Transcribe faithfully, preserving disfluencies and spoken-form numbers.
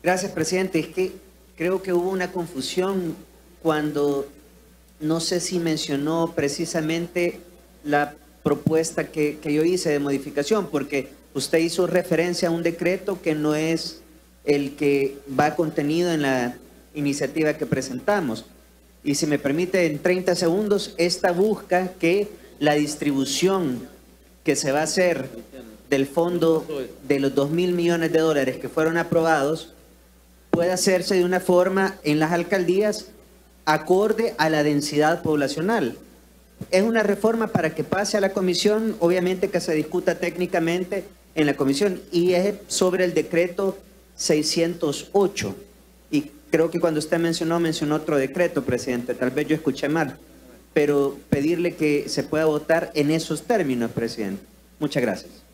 Gracias, presidente. Es que creo que hubo una confusión cuando no sé si mencionó precisamente la propuesta que, que yo hice de modificación, porque usted hizo referencia a un decreto que no es el que va contenido en la iniciativa que presentamos. Y si me permite, en treinta segundos, esta busca que la distribución que se va a hacer del fondo de los dos mil millones de dólares que fueron aprobados puede hacerse de una forma en las alcaldías acorde a la densidad poblacional. Es una reforma para que pase a la comisión, obviamente que se discuta técnicamente en la comisión, y es sobre el decreto seiscientos ocho. Y creo que cuando usted mencionó, mencionó otro decreto, presidente, tal vez yo escuché mal, pero pedirle que se pueda votar en esos términos, presidente. Muchas gracias.